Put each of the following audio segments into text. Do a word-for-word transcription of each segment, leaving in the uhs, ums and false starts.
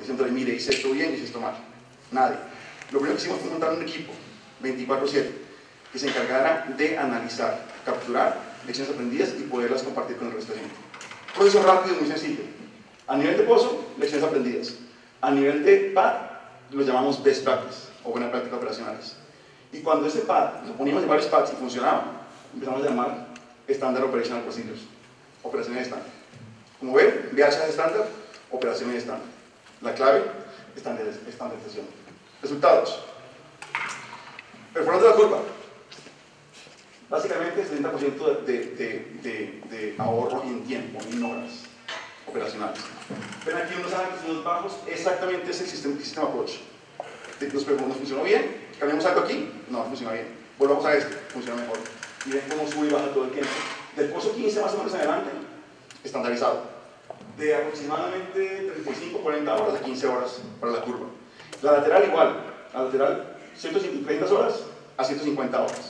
diciéndole, mire, hice esto bien, hice esto mal. Nadie. Lo primero que hicimos fue montar un equipo veinticuatro siete que se encargara de analizar, capturar lecciones aprendidas y poderlas compartir con el resto de gente. Un proceso rápido y muy sencillo. A nivel de pozo, lecciones aprendidas. A nivel de P A D, lo llamamos best practice o buena práctica operacionales. Y cuando ese P A D, lo poníamos en varios P A Ds y funcionaba, empezamos a llamar Standard Operational Procedures, operaciones estándar. Como ven, V H es estándar, operaciones estándar. La clave, estandarización. Resultados. Performance de la curva. Básicamente, setenta por ciento de, de, de, de ahorro en tiempo, en horas operacionales. Ven aquí unos altos y unos bajos, exactamente ese sistema, sistema approach. Nos, nos funcionó bien, cambiamos algo aquí, no funciona bien. Volvamos a este, funciona mejor. Y ven cómo sube y baja todo el tiempo. Del pozo quince más o menos en adelante, estandarizado. De aproximadamente treinta y cinco a cuarenta horas a quince horas para la curva. La lateral igual, la lateral ciento treinta horas a ciento cincuenta horas.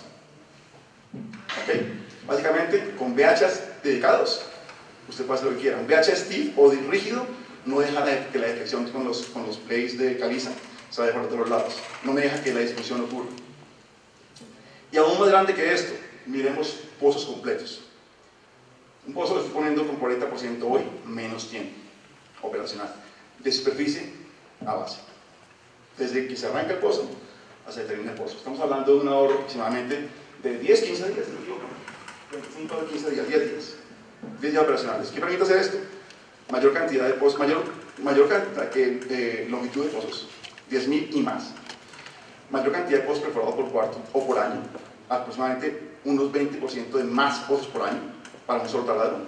¿Ok? Básicamente con V H S dedicados, usted puede hacer lo que quiera. Un V H S stiff o rígido no deja que la deflexión con los, con los plays de caliza se vaya por todos lados. No me deja que la dispersión ocurra. Y aún más grande que esto, miremos pozos completos. Un pozo lo estoy poniendo con cuarenta por ciento hoy, menos tiempo operacional. De superficie a base. Desde que se arranca el pozo hasta que termina el pozo. Estamos hablando de un ahorro aproximadamente de diez a quince días, veinticinco a quince días, diez días. diez días operacionales. ¿Qué permite hacer esto? Mayor cantidad de pozos, mayor, mayor cantidad que eh, longitud de pozos, diez mil y más. Mayor cantidad de pozos perforados por cuarto o por año, aproximadamente unos veinte por ciento de más pozos por año para un solo taladro.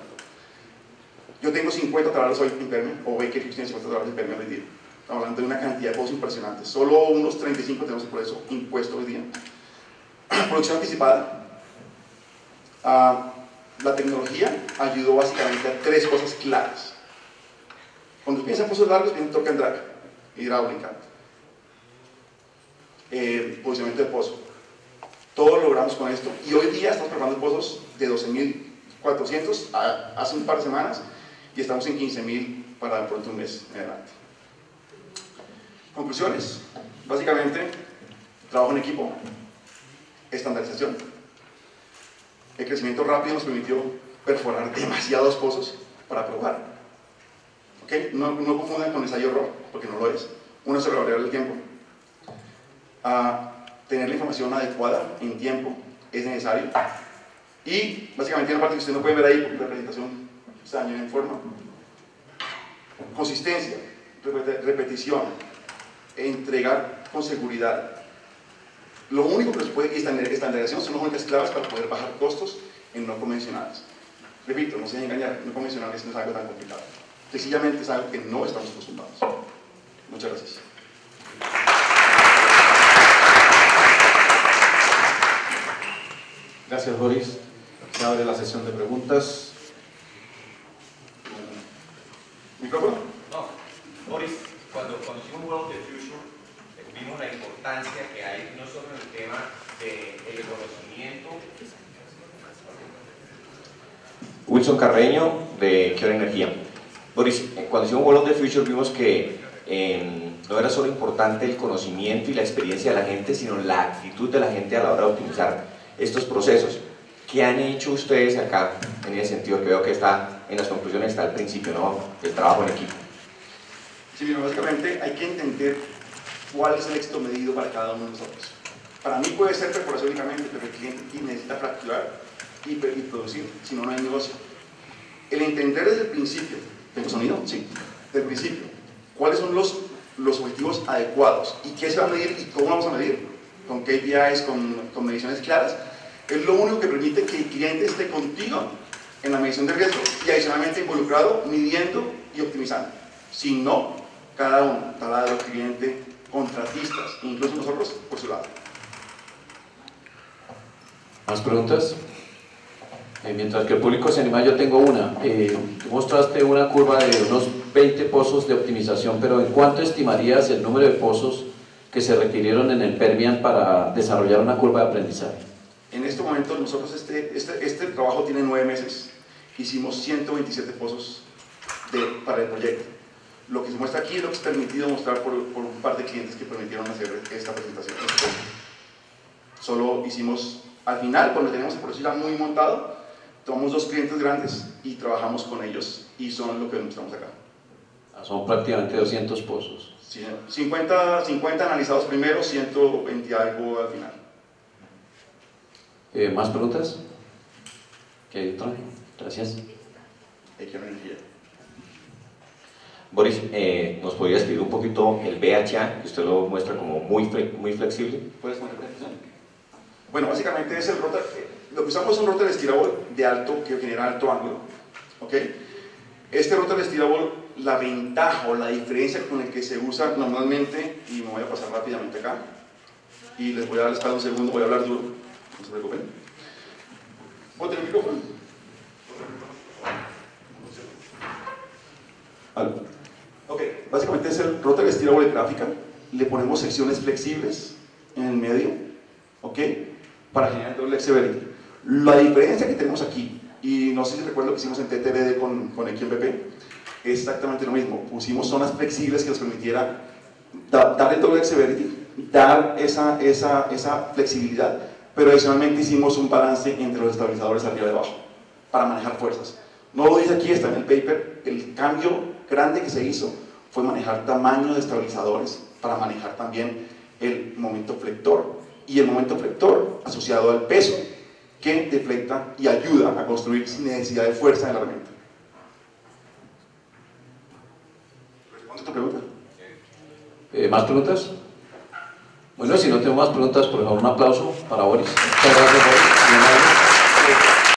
Yo tengo cincuenta taladros hoy en Permian, o Baker Hughes tiene cincuenta taladros en Permian hoy día. Estamos hablando de una cantidad de pozos impresionante. Solo unos treinta y cinco tenemos por eso impuesto hoy día. Producción anticipada. Uh, la tecnología ayudó básicamente a tres cosas claras. Cuando piensan en pozos largos, piensan en torque and drag, hidráulica, eh, posicionamiento de pozo. Todo lo logramos con esto y hoy día estamos preparando pozos de doce mil cuatrocientos hace un par de semanas y estamos en quince mil para de pronto un mes en adelante. Conclusiones. Básicamente, trabajo en equipo, estandarización. El crecimiento rápido nos permitió perforar demasiados pozos para probar. ¿Okay? No, no confundan con ensayo error, porque no lo es. Uno se variable el tiempo. Uh, tener la información adecuada en tiempo es necesario. Y básicamente una parte que usted no puede ver ahí porque la presentación se dañó en forma. Consistencia, repetición, entregar con seguridad. Lo único que nos puede, estandarización son las únicas claves para poder bajar costos en no convencionales. Repito, no se dejen engañar, no convencionales no es algo tan complicado. Sencillamente es algo que no estamos acostumbrados. Muchas gracias. Gracias, Boris. Se abre la sesión de preguntas. ¿Micrófono? No. Boris, cuando, cuando hicimos World of the Future, vimos la importancia que hay no solo en el tema del conocimiento. Wilson Carreño, de Kiora Energía. Boris, cuando hicimos World of the Future vimos que eh, no era solo importante el conocimiento y la experiencia de la gente, sino la actitud de la gente a la hora de optimizar estos procesos. ¿Qué han hecho ustedes acá en ese sentido? Que veo que está en las conclusiones, está al principio, ¿no? El trabajo en equipo. Sí, mira, básicamente hay que entender cuál es el éxito medido para cada uno de nosotros. Para mí puede ser perforación únicamente, pero el cliente necesita fracturar y, y producir, si no, no hay negocio. El entender desde el principio, ¿tengo sonido? Sí. Desde el principio, cuáles son los, los objetivos adecuados y qué se va a medir y cómo vamos a medir, con K P Is, con, con mediciones claras, es lo único que permite que el cliente esté contigo en la medición de riesgo y adicionalmente involucrado, midiendo y optimizando. Si no, cada uno, taladro, cliente, contratistas, incluso nosotros, por su lado. ¿Más preguntas? Eh, mientras que el público se anima, yo tengo una. Eh, tú mostraste una curva de unos veinte pozos de optimización, pero ¿en cuánto estimarías el número de pozos que se requirieron en el Permian para desarrollar una curva de aprendizaje? En este momento, nosotros, este, este, este trabajo tiene nueve meses. Hicimos ciento veintisiete pozos de, para el proyecto. Lo que se muestra aquí es lo que es permitido mostrar por, por un par de clientes que permitieron hacer esta presentación. Solo hicimos, al final, cuando tenemos el proceso ya muy montado, tomamos dos clientes grandes y trabajamos con ellos, y son lo que mostramos acá. Son prácticamente doscientos pozos. Sí, cincuenta, cincuenta analizados primero, ciento veinte algo al final. Eh, ¿Más preguntas? ¿Qué otra? Gracias. Hay que energía. Boris, eh, ¿nos podría explicar un poquito el V H A, que usted lo muestra como muy, muy flexible? ¿Puedes poner atención? Bueno, básicamente es el rotor, lo que usamos es un rotor estirable de alto, que genera alto ángulo, ¿ok? Este rotor estirable, la ventaja o la diferencia con el que se usa normalmente, y me voy a pasar rápidamente acá, y les voy a dar la espalda un segundo, voy a hablar duro, no se preocupen. ¿Puedo tener el micrófono? Algo. Ok, básicamente es el rotor estirable de gráfica, le ponemos secciones flexibles en el medio, ¿ok? Para generar doble flexibility. La diferencia que tenemos aquí, y no sé si recuerdan lo que hicimos en T T B D con, con X M P P, es exactamente lo mismo. Pusimos zonas flexibles que nos permitiera da, dar el doble flexibility, dar esa, esa, esa flexibilidad, pero adicionalmente hicimos un balance entre los estabilizadores arriba y abajo para manejar fuerzas. No lo dice aquí, está en el paper. El cambio grande que se hizo fue manejar tamaño de estabilizadores para manejar también el momento flector, y el momento flector asociado al peso que deflecta y ayuda a construir sin necesidad de fuerza en la herramienta. ¿Responde tu pregunta? Eh, ¿Más preguntas? Bueno, si no tengo más preguntas, por favor, un aplauso para Boris. Muchas gracias, Boris.